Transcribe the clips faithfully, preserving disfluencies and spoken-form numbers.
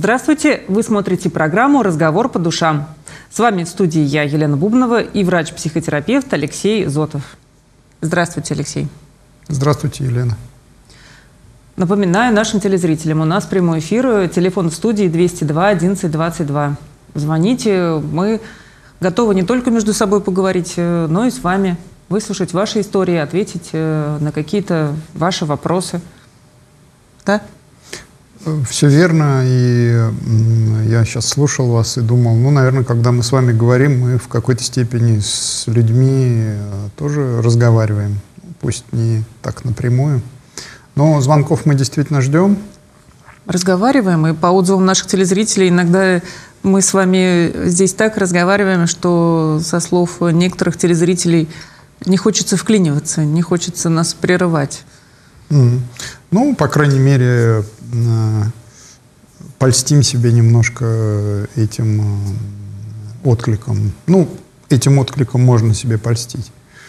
Здравствуйте! Вы смотрите программу «Разговор по душам». С вами в студии я, Елена Бубнова, и врач-психотерапевт Алексей Зотов. Здравствуйте, Алексей. Здравствуйте, Елена. Напоминаю нашим телезрителям, у нас прямой эфир, телефон в студии двести два одиннадцать двадцать два. Звоните, мы готовы не только между собой поговорить, но и с вами, выслушать ваши истории, ответить на какие-то ваши вопросы. Да? Все верно, и я сейчас слушал вас и думал, ну, наверное, когда мы с вами говорим, мы в какой-то степени с людьми тоже разговариваем, пусть не так напрямую, но звонков мы действительно ждем. Разговариваем, и по отзывам наших телезрителей иногда мы с вами здесь так разговариваем, что со слов некоторых телезрителей не хочется вклиниваться, не хочется нас прерывать. Mm. Ну, по крайней мере, польстим себе немножко этим откликом. Ну, этим откликом можно себе польстить.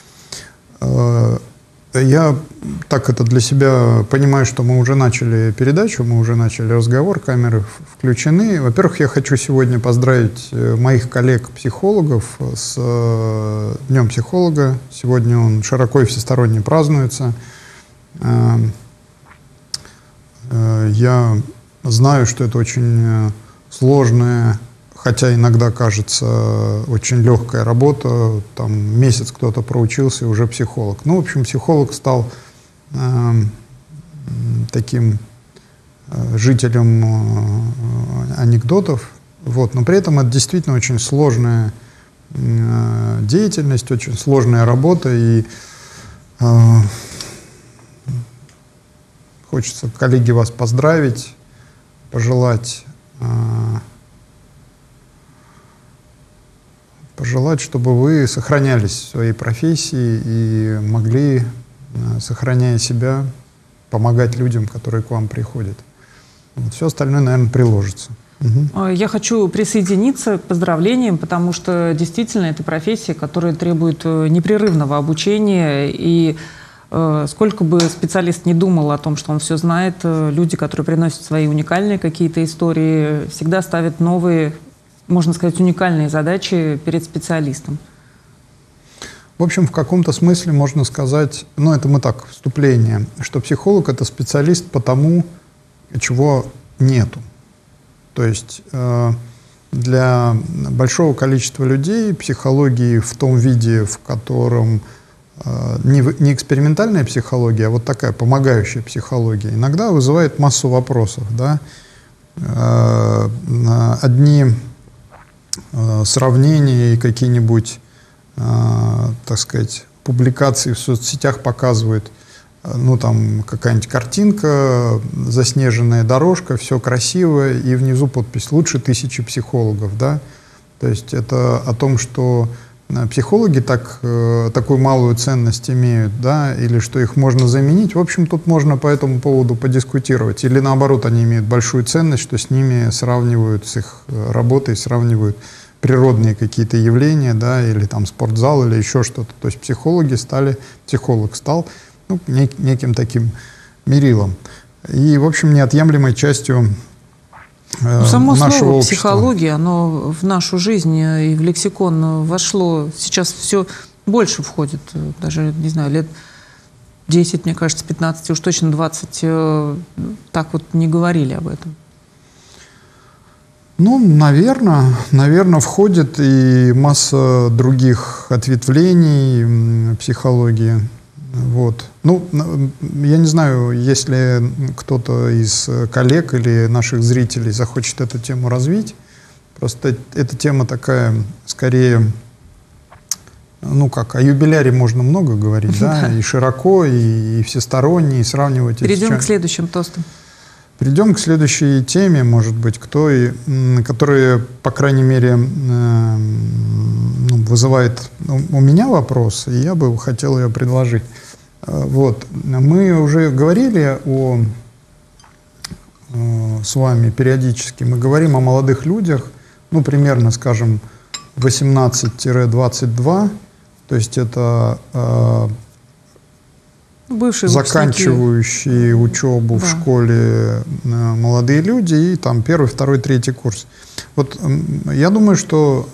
Я так это для себя понимаю, что мы уже начали передачу, мы уже начали разговор, камеры включены. Во-первых, я хочу сегодня поздравить моих коллег-психологов с Днем психолога. Сегодня он широко и всесторонне празднуется. Я знаю, что это очень сложная, хотя иногда кажется очень легкая работа. Там месяц кто-то проучился и уже психолог. Ну, в общем, психолог стал э, таким э, жителем э, анекдотов. Вот. Но при этом это действительно очень сложная э, деятельность, очень сложная работа. И э, хочется, коллеги, вас поздравить, пожелать, э, пожелать, чтобы вы сохранялись в своей профессии и могли, э, сохраняя себя, помогать людям, которые к вам приходят. Вот. Все остальное, наверное, приложится. Угу. Я хочу присоединиться к поздравлениям, потому что действительно это профессия, которая требует непрерывного обучения, и сколько бы специалист не думал о том, что он все знает, люди, которые приносят свои уникальные какие-то истории, всегда ставят новые, можно сказать, уникальные задачи перед специалистом. В общем, в каком-то смысле можно сказать, ну это мы так, вступление, что психолог — это специалист по тому, чего нету. То есть э, для большого количества людей психологии в том виде, в котором Не, не экспериментальная психология, а вот такая помогающая психология, иногда вызывает массу вопросов. Да? Одни сравнения и какие-нибудь, так сказать, публикации в соцсетях показывают, ну там какая-нибудь картинка, заснеженная дорожка, все красиво, и внизу подпись «Лучше тысячи психологов». Да? То есть это о том, что психологи так, такую малую ценность имеют, да, или что их можно заменить. В общем, тут можно по этому поводу подискутировать. Или наоборот, они имеют большую ценность, что с ними сравнивают, с их работой сравнивают природные какие-то явления, да, или там спортзал, или еще что-то. То есть психологи стали, психолог стал ну, нек, неким таким мерилом. И, в общем, неотъемлемой частью Ну, само слово общества. Психология, оно в нашу жизнь и в лексикон вошло. Сейчас все больше входит, даже, не знаю, лет десять, мне кажется, пятнадцать, уж точно двадцать, так вот не говорили об этом. Ну, наверное, наверное, входит и масса других ответвлений психологии. Вот. Ну, я не знаю, если кто-то из коллег или наших зрителей захочет эту тему развить. Просто эта тема такая, скорее, ну как, о юбиляре можно много говорить, да, и широко, и, и всесторонне, и сравнивать. Перейдем к следующим тостам. Перейдем к следующей теме, может быть, к той, которая, по крайней мере, ну, вызывает у меня вопрос, и я бы хотел ее предложить. Вот. Мы уже говорили о, с вами периодически, мы говорим о молодых людях, ну, примерно, скажем, восемнадцать — двадцать два, то есть это Бывшие заканчивающие учебу да. в школе молодые люди и там первый, второй, третий курс. Вот я думаю, что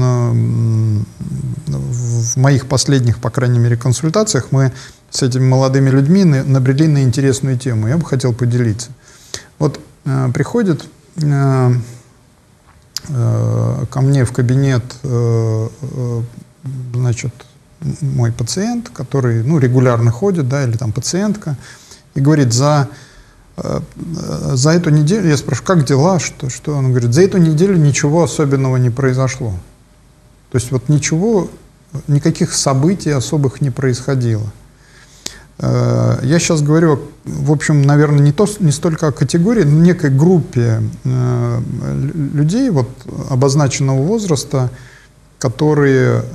в моих последних, по крайней мере, консультациях мы с этими молодыми людьми набрели на интересную тему. Я бы хотел поделиться. Вот приходит ко мне в кабинет, значит, мой пациент, который, ну, регулярно ходит, да, или там пациентка, и говорит, за, за эту неделю, я спрашиваю, как дела, что, что? Он говорит, за эту неделю ничего особенного не произошло. То есть вот ничего, никаких событий особых не происходило. Я сейчас говорю, в общем, наверное, не, то, не столько о категории, но некой группе людей вот, обозначенного возраста, которые,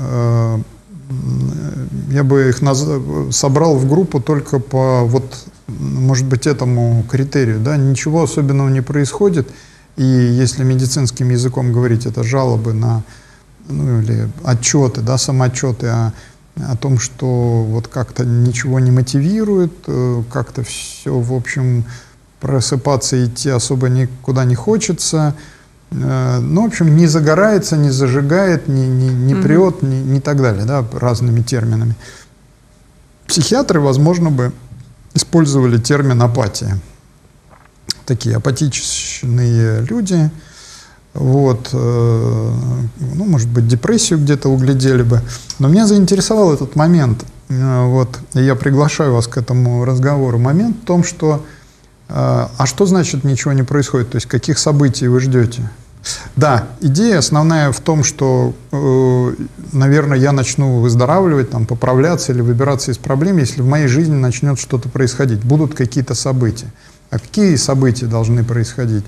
я бы их наз... собрал в группу только по, вот, может быть, этому критерию. Да? Ничего особенного не происходит, и если медицинским языком говорить, это жалобы на, ну, или отчеты, да, самоотчеты о, о том, что вот как-то ничего не мотивирует, как-то все, в общем, просыпаться и идти особо никуда не хочется. Ну, в общем, не загорается, не зажигает, не, не, не прет, mm-hmm. не, не так далее, да, разными терминами. Психиатры, возможно, бы использовали термин апатия. Такие апатичные люди, вот, э, ну, может быть, депрессию где-то углядели бы. Но меня заинтересовал этот момент, э, вот, и я приглашаю вас к этому разговору. Момент в том, что а что значит ничего не происходит? То есть каких событий вы ждете? Да, идея основная в том, что, э, наверное, я начну выздоравливать, там, поправляться или выбираться из проблем, если в моей жизни начнет что-то происходить. Будут какие-то события. А какие события должны происходить?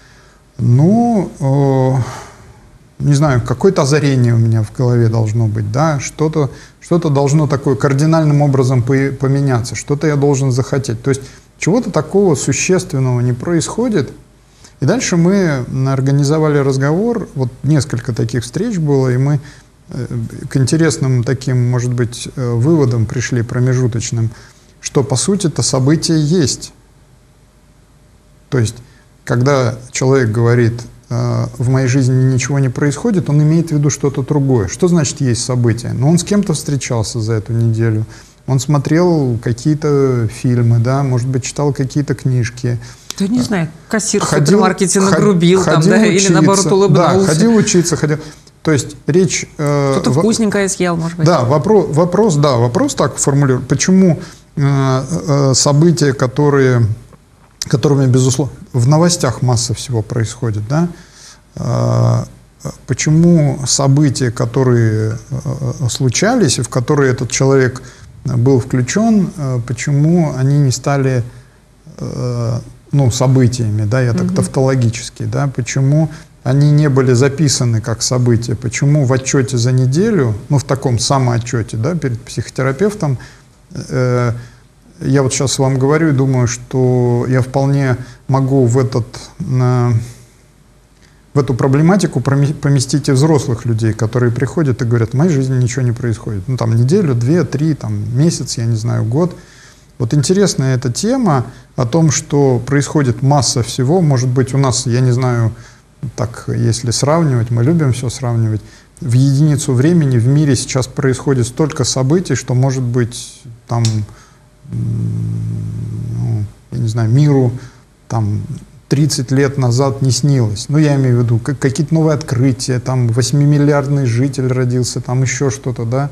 Ну, э, не знаю, какое-то озарение у меня в голове должно быть, да, что-то что-то должно такое кардинальным образом поменяться, что-то я должен захотеть. То есть чего-то такого существенного не происходит. И дальше мы организовали разговор, вот несколько таких встреч было, и мы к интересным таким, может быть, выводам пришли, промежуточным, что по сути это событие есть. То есть, когда человек говорит, в моей жизни ничего не происходит, он имеет в виду что-то другое. Что значит есть событие? Ну, он с кем-то встречался за эту неделю, он смотрел какие-то фильмы, да, может быть, читал какие-то книжки. Да не знаю, кассир в ходил, супермаркете нагрубил, ходил там, да, учиться, или наоборот улыбнулся. Да, ходил учиться, ходил. То есть речь... Э, Что-то вкусненькое съел, может быть. Да, вопрос, вопрос, да, вопрос так формулирую. Почему э, э, события, которые, которыми, безусловно, в новостях масса всего происходит, да, э, почему события, которые э, случались, и в которые этот человек был включен, э, почему они не стали... Э, ну, событиями, да, я так uh-huh. тавтологически, да, почему они не были записаны как события, почему в отчете за неделю, ну, в таком самоотчете, да, перед психотерапевтом, э, я вот сейчас вам говорю и думаю, что я вполне могу в, этот, э, в эту проблематику поместить и взрослых людей, которые приходят и говорят, в моей жизни ничего не происходит. Ну, там, неделю, две, три, там, месяц, я не знаю, год. Вот интересная эта тема о том, что происходит масса всего. Может быть, у нас, я не знаю, так, если сравнивать, мы любим все сравнивать, в единицу времени в мире сейчас происходит столько событий, что, может быть, там, ну, я не знаю, миру там тридцать лет назад не снилось. Ну, я имею в виду, какие-то новые открытия, там, восьмимиллиардный житель родился, там еще что-то, да,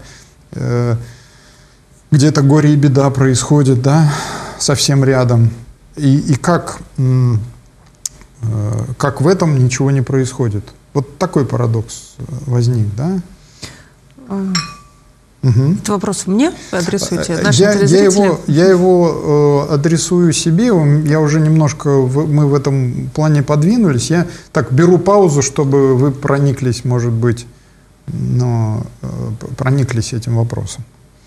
где-то горе и беда происходит, да, совсем рядом. И, и как, как в этом ничего не происходит. Вот такой парадокс возник, да? А, угу. Это вопрос мне адресуете? Нашим я, я его, я его э, адресую себе, я уже немножко, в, мы в этом плане подвинулись. Я так беру паузу, чтобы вы прониклись, может быть, но, э, прониклись этим вопросом.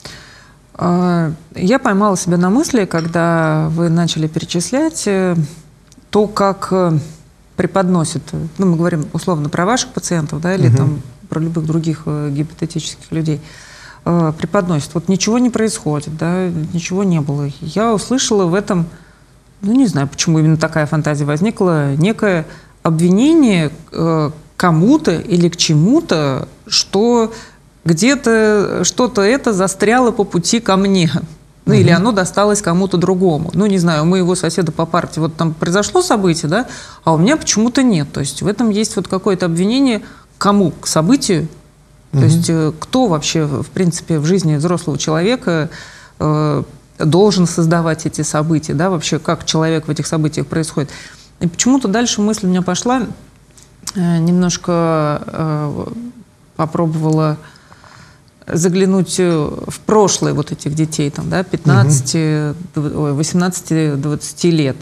Я поймала себя на мысли, когда вы начали перечислять то, как преподносят, ну, мы говорим условно про ваших пациентов, да, или uh-huh. там про любых других гипотетических людей, э, преподносят. Вот ничего не происходит, да, ничего не было. Я услышала в этом, ну не знаю, почему именно такая фантазия возникла, некое обвинение э, кому-то или к чему-то, что где-то что-то это застряло по пути ко мне. Ну, или оно досталось кому-то другому. Ну, не знаю, у моего соседа по партии вот там произошло событие, да, а у меня почему-то нет. То есть в этом есть вот какое-то обвинение кому? К событию? То есть кто вообще, в принципе, в жизни взрослого человека э, должен создавать эти события, да, вообще как человек в этих событиях происходит. И почему-то дальше мысль у меня пошла, э, немножко э, попробовала заглянуть в прошлое вот этих детей, там, да, пятнадцати, восемнадцати-двадцати лет.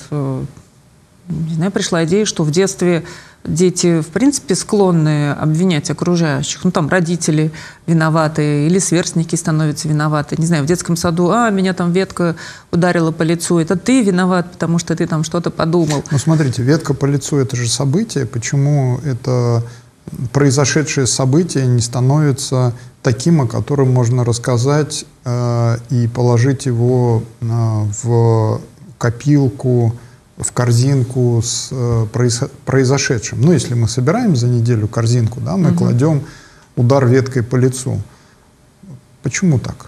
Не знаю, пришла идея, что в детстве дети, в принципе, склонны обвинять окружающих. Ну, там родители виноваты или сверстники становятся виноваты. Не знаю, в детском саду, а, меня там ветка ударила по лицу. Это ты виноват, потому что ты там что-то подумал. Ну, смотрите, ветка по лицу – это же событие. Почему это произошедшее событие не становится таким, о котором можно рассказать э, и положить его э, в копилку, в корзинку с э, произошедшим. Ну, если мы собираем за неделю корзинку, да, мы угу. кладем удар веткой по лицу. Почему так?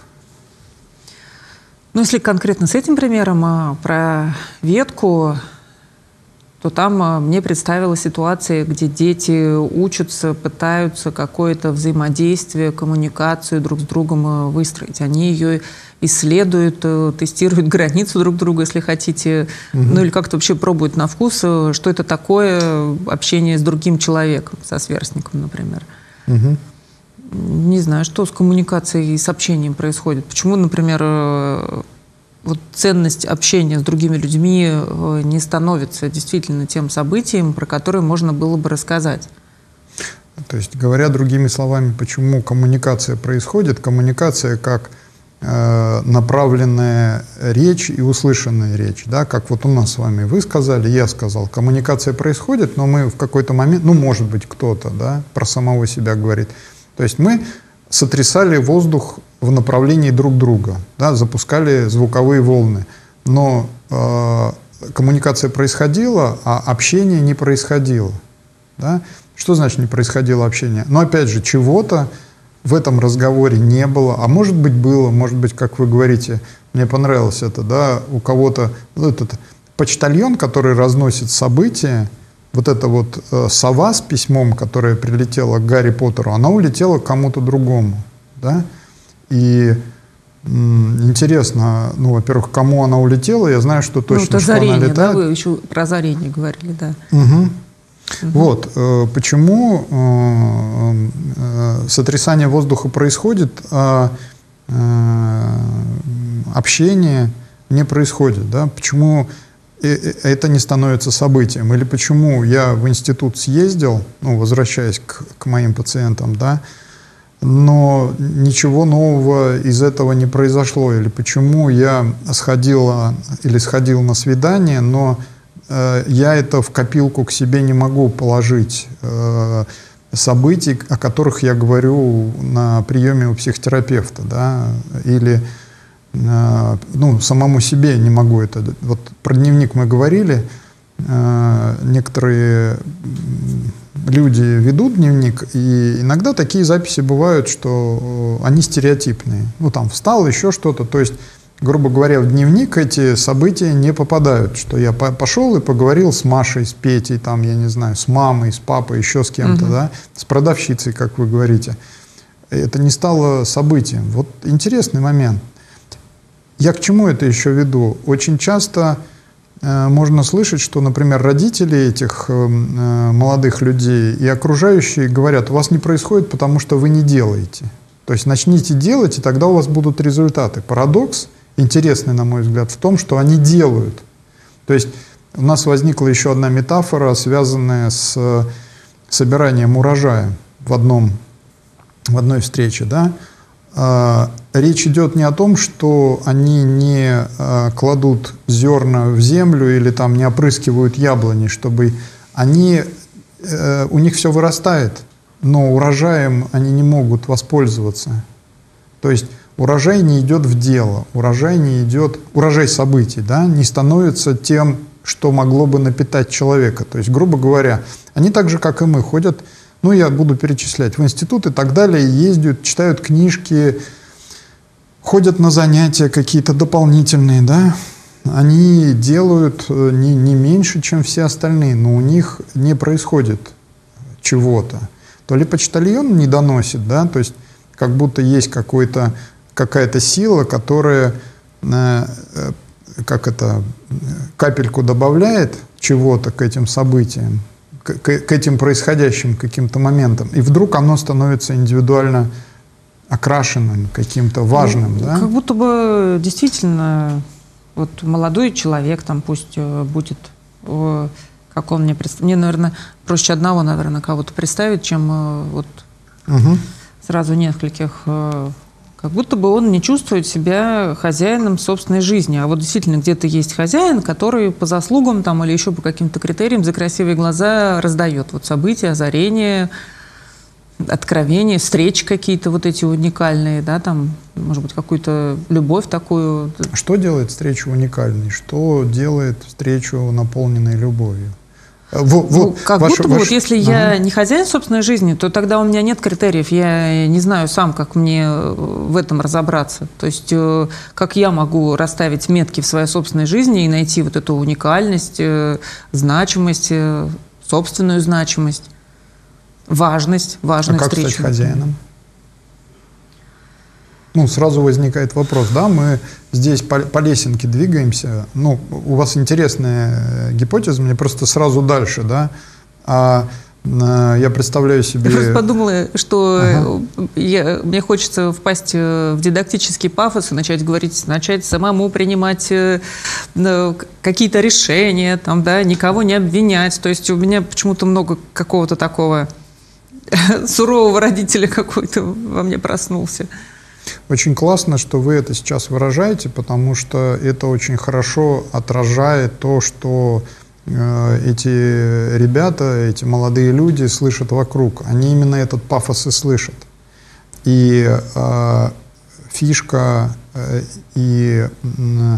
Ну, если конкретно с этим примером а, про ветку, то там а, мне представилась ситуация, где дети учатся, пытаются какое-то взаимодействие, коммуникацию друг с другом а, выстроить. Они ее исследуют, а, тестируют границу друг друга, если хотите, угу. ну или как-то вообще пробуют на вкус, а, что это такое общение с другим человеком, со сверстником, например. Угу. Не знаю, что с коммуникацией и с общением происходит. Почему, например, вот ценность общения с другими людьми не становится действительно тем событием, про которое можно было бы рассказать? То есть, говоря другими словами, почему коммуникация происходит? Коммуникация как э, направленная речь и услышанная речь. Да? Как вот у нас с вами вы сказали, я сказал. Коммуникация происходит, но мы в какой-то момент, ну, может быть, кто-то, да, про самого себя говорит. То есть мы сотрясали воздух в направлении друг друга, да, запускали звуковые волны. Но э, коммуникация происходила, а общение не происходило. Да? Что значит не происходило общение? Но опять же, чего-то в этом разговоре не было, а может быть было, может быть, как вы говорите, мне понравилось это, да, у кого-то вот этот почтальон, который разносит события, вот эта вот э, сова с письмом, которая прилетела к Гарри Поттеру, она улетела к кому-то другому, да? И м, интересно, ну, во-первых, кому она улетела, я знаю, что точно, ну, это что озарение, она летает. Да, вы еще про озарение говорили, да. Угу. Угу. Вот, э, почему э, э, сотрясание воздуха происходит, а э, общение не происходит, да? Почему это не становится событием? Или почему я в институт съездил, ну, возвращаясь к, к моим пациентам, да, но ничего нового из этого не произошло? Или почему я сходила или сходил на свидание, но э, я это в копилку к себе не могу положить, э, событий, о которых я говорю на приеме у психотерапевта, да, или ну, самому себе не могу это. Вот про дневник мы говорили. Некоторые люди ведут дневник, и иногда такие записи бывают, что они стереотипные. Ну, там встал, еще что-то. То есть, грубо говоря, в дневник эти события не попадают. Что я пошел и поговорил с Машей, с Петей, там, я не знаю, с мамой, с папой, еще с кем-то, угу. да, с продавщицей, как вы говорите. Это не стало событием. Вот интересный момент. Я к чему это еще веду? Очень часто э, можно слышать, что, например, родители этих э, молодых людей и окружающие говорят: у вас не происходит, потому что вы не делаете. То есть начните делать, и тогда у вас будут результаты. Парадокс, интересный, на мой взгляд, в том, что они делают. То есть у нас возникла еще одна метафора, связанная с собиранием урожая в, одном, в одной встрече, да? Речь идет не о том, что они не э, кладут зерна в землю или там не опрыскивают яблони, чтобы они, э, у них все вырастает, но урожаем они не могут воспользоваться. То есть урожай не идет в дело, урожай не идет, урожай событий, да, не становится тем, что могло бы напитать человека. То есть, грубо говоря, они так же, как и мы, ходят, ну, я буду перечислять, в институт и так далее, ездят, читают книжки, ходят на занятия какие-то дополнительные, да, они делают не, не меньше, чем все остальные, но у них не происходит чего-то. То ли почтальон не доносит, да, то есть как будто есть какой-то, какая-то сила, которая, э, э, как это, капельку добавляет чего-то к этим событиям, к, к, к этим происходящим каким-то моментам, и вдруг оно становится индивидуально окрашенным, каким-то важным, ну, да? Как будто бы действительно вот молодой человек, там пусть э, будет, э, как он мне представляет, мне, наверное, проще одного, наверное, кого-то представить, чем э, вот Угу. сразу нескольких. Э, как будто бы он не чувствует себя хозяином собственной жизни. А вот действительно где-то есть хозяин, который по заслугам там, или еще по каким-то критериям за красивые глаза раздает вот события, озарения, откровения, встречи какие-то вот эти уникальные, да, там, может быть, какую-то любовь такую. Что делает встречу уникальной? Что делает встречу наполненной любовью? Во, во, ну, как ваш, будто бы, ваш... вот если ага. я не хозяин собственной жизни, то тогда у меня нет критериев, я не знаю сам, как мне в этом разобраться. То есть, как я могу расставить метки в своей собственной жизни и найти вот эту уникальность, значимость, собственную значимость. Важность, важную а как встречу. стать хозяином? Ну, сразу возникает вопрос, да, мы здесь по, по лесенке двигаемся, ну, у вас интересная гипотеза, мне просто сразу дальше, да, а, а я представляю себе... Я просто подумала, что ага. я, мне хочется впасть в дидактический пафос и начать говорить, начать самому принимать ну, какие-то решения, там, да, никого не обвинять, то есть у меня почему-то много какого-то такого сурового родителя какой-то во мне проснулся. Очень классно, что вы это сейчас выражаете, потому что это очень хорошо отражает то, что э, эти ребята, эти молодые люди слышат вокруг. Они именно этот пафос и слышат. И э, фишка э, и э,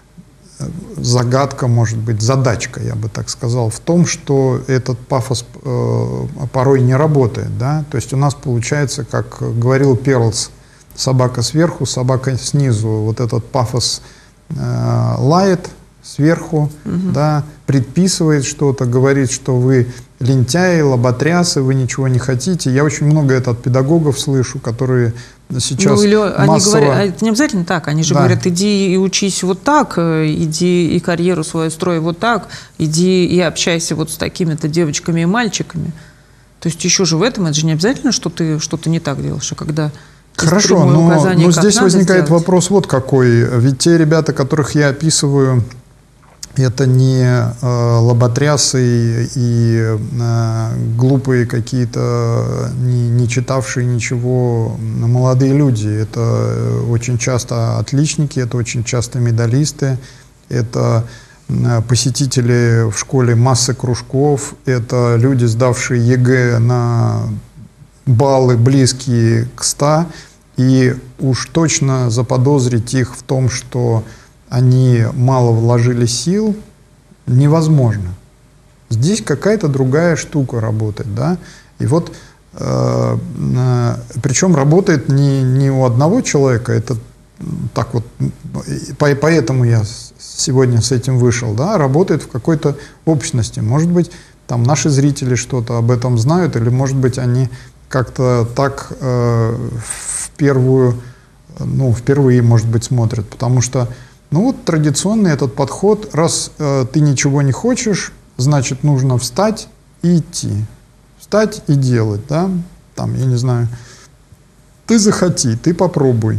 загадка, может быть, задачка, я бы так сказал, в том, что этот пафос э, порой не работает. Да? То есть у нас получается, как говорил Перлс, собака сверху, собака снизу. Вот этот пафос э, лает сверху, угу. да, предписывает что-то, говорит, что вы лентяи, лоботрясы, вы ничего не хотите. Я очень много это от педагогов слышу, которые сейчас ну, или массово... Они говорят, это не обязательно так, они же да. говорят, иди и учись вот так, иди и карьеру свою строй вот так, иди и общайся вот с такими-то девочками и мальчиками. То есть еще же в этом, это же не обязательно, что ты что-то не так делаешь, а когда... Хорошо, но, но здесь возникает сделать. вопрос вот какой. Ведь те ребята, которых я описываю, это не э, лоботрясы и э, глупые какие-то, не, не читавшие ничего молодые люди. Это очень часто отличники, это очень часто медалисты, это э, посетители в школе массы кружков, это люди, сдавшие ЕГЭ на баллы близкие к ста, и уж точно заподозрить их в том, что они мало вложили сил, невозможно. Здесь какая-то другая штука работает, да, и вот, э, э, причем работает не, не у одного человека, это так вот, по, поэтому я сегодня с этим вышел, да, работает в какой-то общности, может быть, там наши зрители что-то об этом знают, или, может быть, они как-то так э, в первую, ну, впервые, может быть, смотрят, потому что, ну, вот традиционный этот подход, раз э, ты ничего не хочешь, значит, нужно встать и идти, встать и делать, да, там, я не знаю, ты захоти, ты попробуй.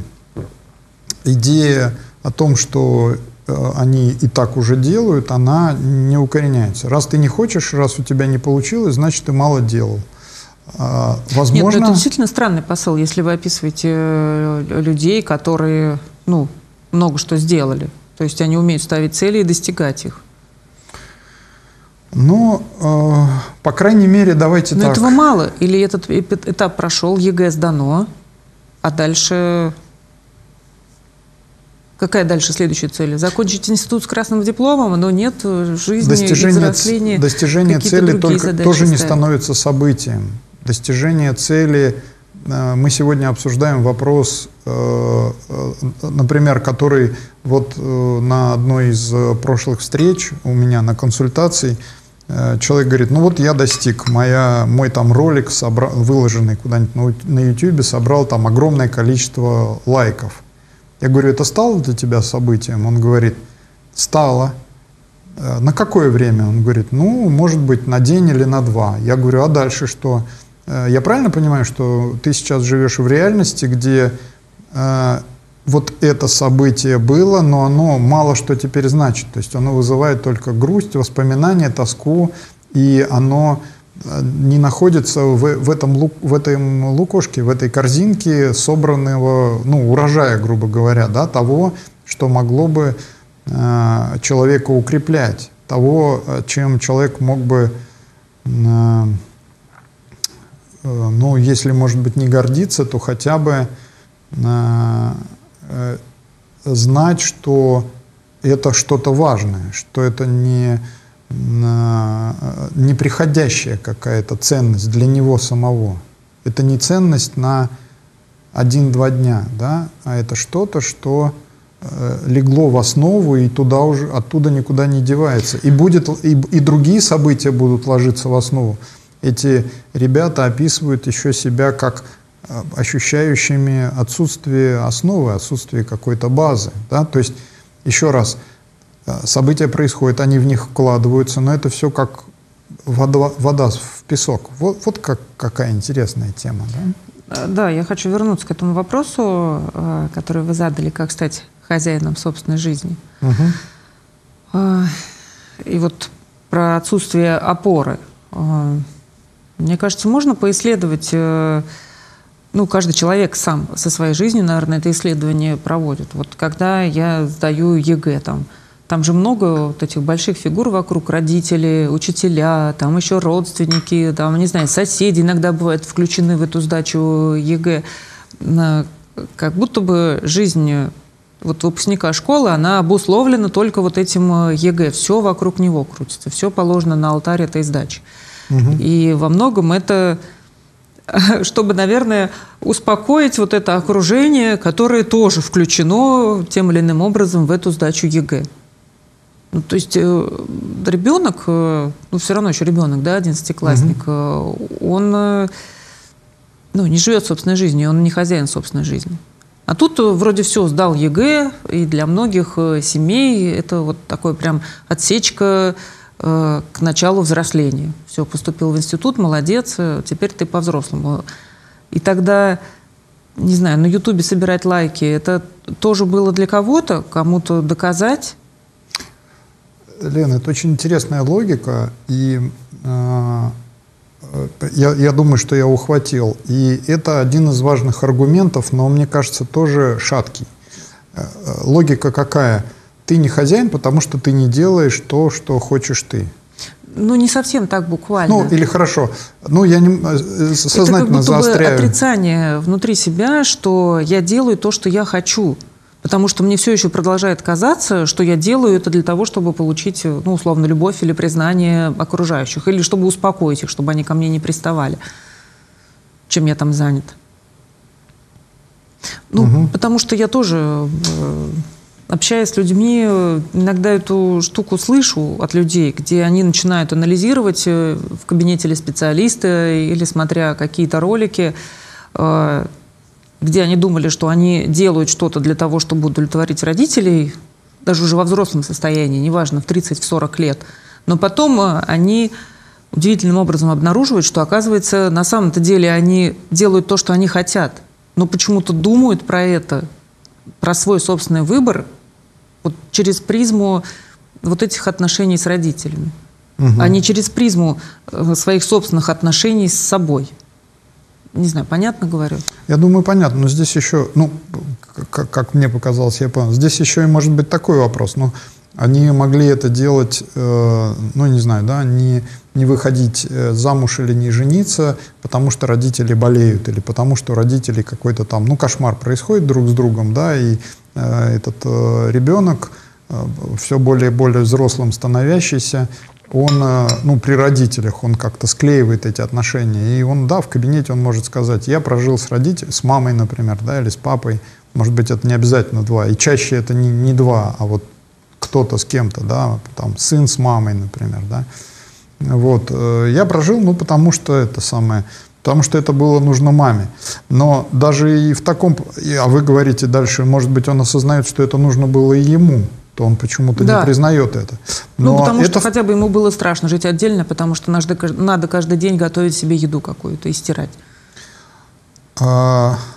Идея о том, что э, они и так уже делают, она не укореняется. Раз ты не хочешь, раз у тебя не получилось, значит, ты мало делал. А, возможно... Нет, это действительно странный посыл, если вы описываете людей, которые, ну, много что сделали. То есть они умеют ставить цели и достигать их. Ну, э, по крайней мере, давайте Но так. этого мало? Или этот этап прошел, ЕГЭ сдано, а дальше Какая дальше следующая цель? Закончить институт с красным дипломом, но нет жизни, достижение, взросления. Достижение цели только, тоже не становится событием. Достижение цели, мы сегодня обсуждаем вопрос, например, который вот на одной из прошлых встреч у меня на консультации человек говорит, ну вот я достиг, моя, мой там ролик, собра, выложенный куда-нибудь на ютубе, собрал там огромное количество лайков. Я говорю, это стало для тебя событием? Он говорит, стало. На какое время? Он говорит, ну, может быть, на день или на два. Я говорю, а дальше что? Я правильно понимаю, что ты сейчас живешь в реальности, где э, вот это событие было, но оно мало что теперь значит. То есть оно вызывает только грусть, воспоминания, тоску, и оно не находится в, в, этом, в этом лукошке, в этой корзинке собранного, ну, урожая, грубо говоря, да, того, что могло бы э, человека укреплять, того, чем человек мог бы, э, э, ну, если, может быть, не гордиться, то хотя бы э, э, знать, что это что-то важное, что это не неприходящая какая-то ценность для него самого. Это не ценность на один-два дня, да, а это что-то, что э, легло в основу и туда уже, оттуда никуда не девается. И, будет, и, и другие события будут ложиться в основу. Эти ребята описывают еще себя как э, ощущающими отсутствие основы, отсутствие какой-то базы. Да? То есть, еще раз, события происходят, они в них вкладываются, но это все как вода, вода в песок. Вот, вот как, какая интересная тема. Да? Да, я хочу вернуться к этому вопросу, который вы задали, как стать хозяином собственной жизни. Угу. И вот про отсутствие опоры. Мне кажется, можно поисследовать, ну, каждый человек сам со своей жизнью, наверное, это исследование проводит. Вот когда я сдаю ЕГЭ, там, Там же много вот этих больших фигур вокруг, родители, учителя, там еще родственники, там, не знаю, соседи иногда бывают включены в эту сдачу ЕГЭ. Как будто бы жизнь вот выпускника школы, она обусловлена только вот этим ЕГЭ. Все вокруг него крутится, все положено на алтарь этой сдачи. Угу. И во многом это, чтобы, наверное, успокоить вот это окружение, которое тоже включено тем или иным образом в эту сдачу ЕГЭ. Ну, то есть э, ребенок, э, ну все равно еще ребенок, да, одиннадцатиклассник, э, он э, ну, не живет собственной жизнью, он не хозяин собственной жизни. А тут э, вроде все, сдал ЕГЭ, и для многих э, семей это вот такой прям отсечка э, к началу взросления. Все, поступил в институт, молодец, э, теперь ты по-взрослому. И тогда, не знаю, на Ютубе собирать лайки, это тоже было для кого-то, кому-то доказать. Лена, это очень интересная логика, и э, я, я думаю, что я ухватил. И это один из важных аргументов, но, мне кажется, тоже шаткий. Э, логика какая? Ты не хозяин, потому что ты не делаешь то, что хочешь ты. Ну, не совсем так буквально. Ну, или хорошо. Ну, я не, сознательно это как будто заостряю. бы отрицание внутри себя, что я делаю то, что я хочу. Потому что мне все еще продолжает казаться, что я делаю это для того, чтобы получить, ну, условно, любовь или признание окружающих, или чтобы успокоить их, чтобы они ко мне не приставали, чем я там занят. Ну, угу. Потому что я тоже, общаясь с людьми, иногда эту штуку слышу от людей, где они начинают анализировать в кабинете или специалиста, или смотря какие-то ролики, где они думали, что они делают что-то для того, чтобы удовлетворить родителей, даже уже во взрослом состоянии, неважно, в тридцать-сорок лет. Но потом они удивительным образом обнаруживают, что, оказывается, на самом-то деле они делают то, что они хотят, но почему-то думают про это, про свой собственный выбор вот через призму вот этих отношений с родителями, угу. а не через призму своих собственных отношений с собой. Не знаю, понятно говорю? Я думаю, понятно, но здесь еще, ну, как, как мне показалось, я понял, здесь еще и может быть такой вопрос. Ну, Они могли это делать, э, ну, не знаю, да, не, не выходить замуж или не жениться, потому что родители болеют, или потому что у родителей какой-то там, ну, кошмар происходит друг с другом, да, и э, этот э, ребенок, э, все более и более взрослым становящийся, он, э, ну, при родителях, он как-то склеивает эти отношения, и он, да, в кабинете он может сказать: я прожил с родителями, с мамой, например, да, или с папой, может быть, это не обязательно два, и чаще это не, не два, а вот кто-то с кем-то, да, там, сын с мамой, например, да. Вот. Я прожил, ну, потому что это самое, потому что это было нужно маме. Но даже и в таком, а вы говорите дальше, может быть, он осознает, что это нужно было и ему, то он почему-то да. не признает это. Но ну, потому это... что хотя бы ему было страшно жить отдельно, потому что надо, надо каждый день готовить себе еду какую-то и стирать. А...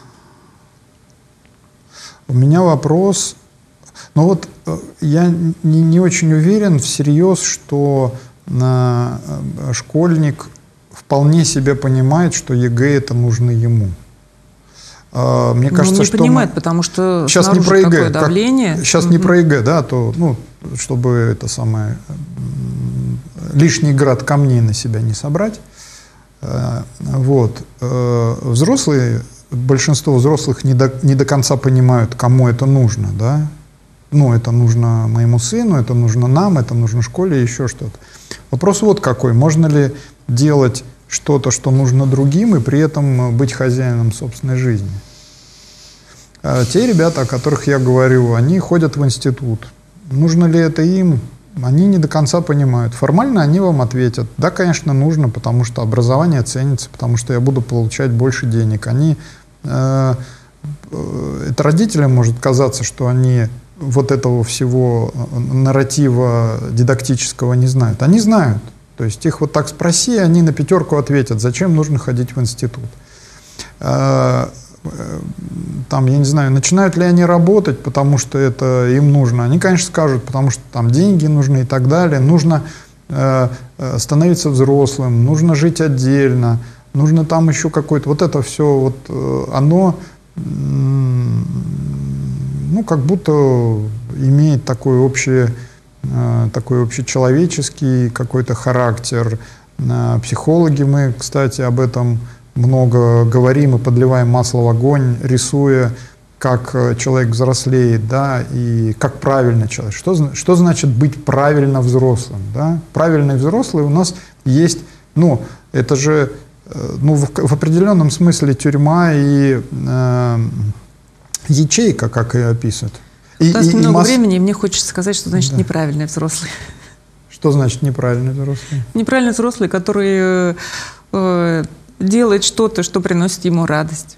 У меня вопрос... Но вот я не, не очень уверен всерьез, что э, школьник вполне себе понимает, что ЕГЭ это нужно ему. Э, мне кажется, ну, не что понимает, мы... потому что сейчас не про ЕГЭ, давление. Как... Сейчас mm-hmm. не про ЕГЭ, да, то, ну, чтобы это самое лишний град камней на себя не собрать. Э, вот. Э, взрослые, большинство взрослых не до, не до конца понимают, кому это нужно, да. Ну, это нужно моему сыну, это нужно нам, это нужно школе, еще что-то. Вопрос вот какой. Можно ли делать что-то, что нужно другим, и при этом быть хозяином собственной жизни? А те ребята, о которых я говорю, они ходят в институт. Нужно ли это им? Они не до конца понимают. Формально они вам ответят: да, конечно, нужно, потому что образование ценится, потому что я буду получать больше денег. Они, э, это родителям может казаться, что они вот этого всего нарратива дидактического не знают. Они знают. То есть их вот так спроси, они на пятерку ответят, зачем нужно ходить в институт. Там, я не знаю, начинают ли они работать, потому что это им нужно. Они, конечно, скажут, потому что там деньги нужны и так далее. Нужно становиться взрослым, нужно жить отдельно, нужно там еще какое-то... Вот это все, вот оно... ну, как будто имеет такой общий, э, такой общечеловеческий какой-то характер. Э, психологи, мы, кстати, об этом много говорим и подливаем масло в огонь, рисуя, как человек взрослеет, да, и как правильно человек. Что, что значит быть правильно взрослым, да? Правильный взрослый у нас есть, ну, это же, э, ну, в, в определенном смысле тюрьма и... Э, ячейка, как ее описывают. И, У нас и, немного и масс... времени, и мне хочется сказать, что значит да. неправильный взрослый. Что значит неправильный взрослый? Неправильный взрослый, который э, делает что-то, что приносит ему радость.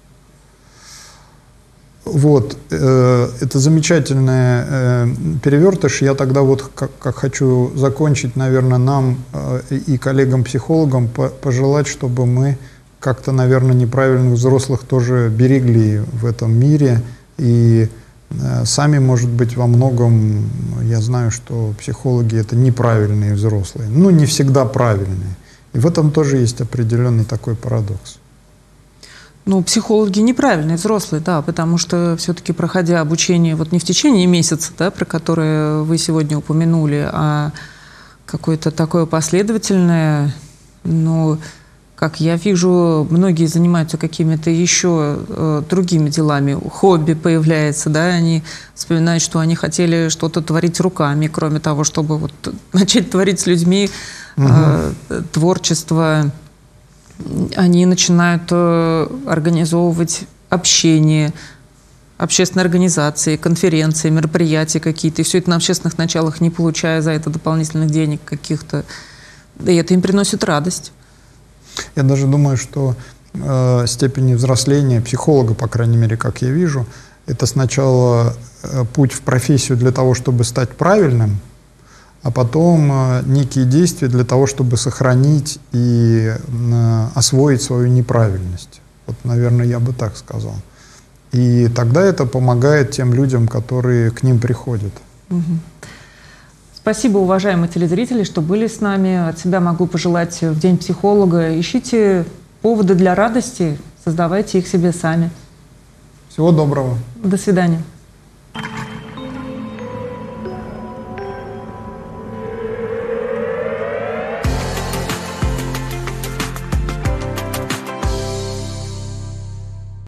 Вот. Э, это замечательный э, перевертыш. Я тогда вот как, как хочу закончить, наверное, нам э, и коллегам-психологам по пожелать, чтобы мы как-то, наверное, неправильных взрослых тоже берегли в этом мире. И э, сами, может быть, во многом, я знаю, что психологи — это неправильные взрослые. Ну, не всегда правильные. И в этом тоже есть определенный такой парадокс. Ну, психологи неправильные взрослые, да, потому что все-таки, проходя обучение вот не в течение месяца, да, про которое вы сегодня упомянули, а какое-то такое последовательное, ну... Как я вижу, многие занимаются какими-то еще э, другими делами. Хобби появляется, да, они вспоминают, что они хотели что-то творить руками, кроме того, чтобы вот начать творить с людьми э, угу. творчество. Они начинают э, организовывать общение, общественные организации, конференции, мероприятия какие-то. И все это на общественных началах, не получая за это дополнительных денег каких-то. И это им приносит радость. Я даже думаю, что э, степень взросления психолога, по крайней мере, как я вижу, это сначала э, путь в профессию для того, чтобы стать правильным, а потом э, некие действия для того, чтобы сохранить и э, освоить свою неправильность. Вот, наверное, я бы так сказал. И тогда это помогает тем людям, которые к ним приходят. Угу. Спасибо, уважаемые телезрители, что были с нами. От себя могу пожелать в День психолога. Ищите поводы для радости, создавайте их себе сами. Всего доброго. До свидания.